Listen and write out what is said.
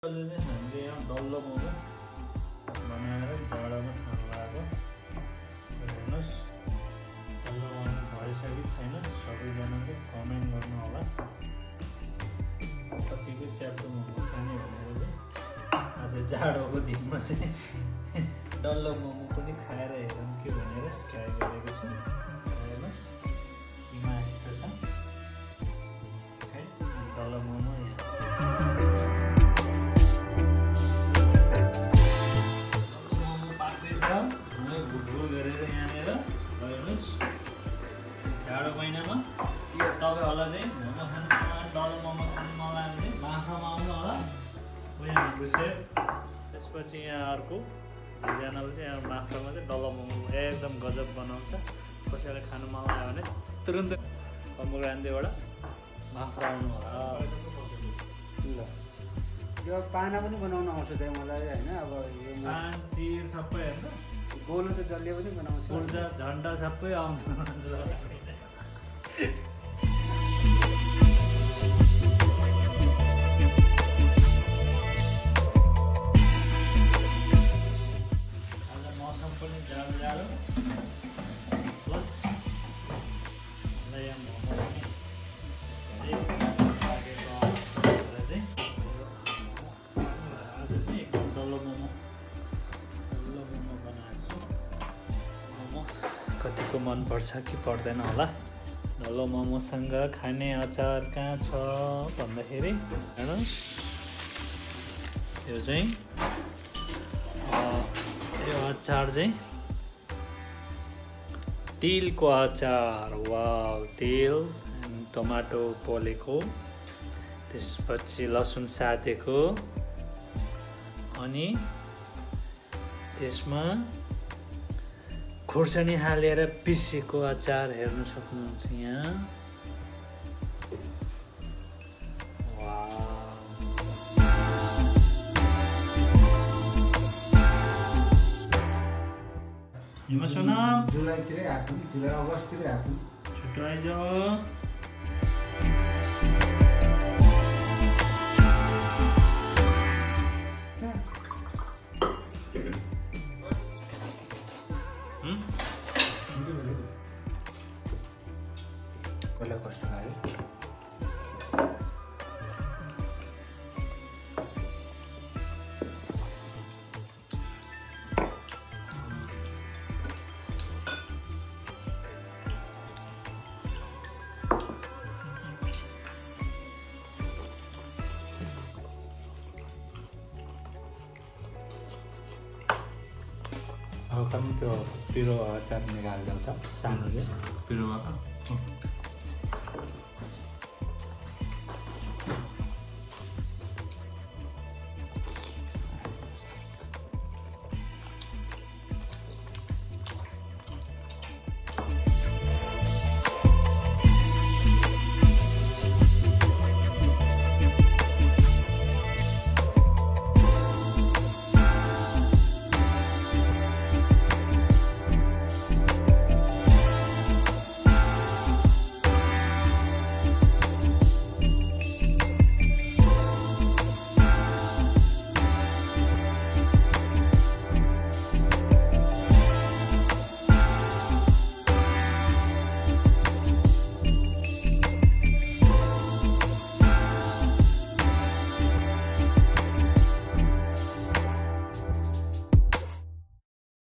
हामीले यहाँ डल्लो मोमो बनाएर जाडोमा खानु भएको हेर्नुहोस्। डल्लो मोमो भएछ कि छैन सबैजनाले कमेन्ट गर्नु होला। कतिको च्याप्टो मोमो खाने भनेर चाहिँ आज जाडोको दिनमा चाहिँ डल्लो मोमो पनि खाएर हेरौँ के भनेर ट्राई गरेको छु। हेर्नुहोस् किमा यस्तो छ है डल्लो मोमो भुटभुट गरेर यहाँनिर हेर्नुहोस्। जाडो महिनामा यो तपाईँहरूलाई चाहिँ मोमो खानु डल्लो मोमो खानु नलाग्यो भने माफ्रामा आउनु होला। यहाँ हाम्रो सेफ। त्यसपछि यहाँ अर्को दुईजनाले चाहिँ यहाँ माफ्रामा चाहिँ डल्लो मोमो एकदम गजब बनाउँछ। कसैलाई खानु मन लाग्यो भने तुरुन्त कम्बुरान्देबाट माफ्रा आउनु होला। ल यो पाना पनि बनाउन आउँछ त्यहाँ मलाई होइन। अब यो पान चिर सबै हेर्नु गोलो त जसले पनि बनाउँछ। ऊर्जा झन्डा सबै आउँछ। आज मौसम पनि जाडो जाडो प्लस यहाँ मोमो पनि धेरै लागेको चाहिँ आज चाहिँ एकदम डल्लो मोमो बनाएको छु। कतिको मन पर्छ कि पर्दैन होला। डल्लो मोमोसँग खाने अचार कहाँ छ भन्दाखेरि हेर्नुहोस् यो चाहिँ यो अचार चाहिँ तिलको अचार। वाउ तिल टमाटो पोलेको त्यसपछि लसुन सातेको अनि त्यसमा खुर्सानी हालेर पिसेको अचार हेर्न सक्नुहुन्छ यहाँ। हिमा सोनाम जुलाईतिरै आएको नि, जुलाई अगस्ततिरै आएको नि। छिटो आइज। पहिला कस्तो लाग्यो? हल्का पनि त्यो पिरो अचार निकाल्दा त सानो चाहिँ पिरो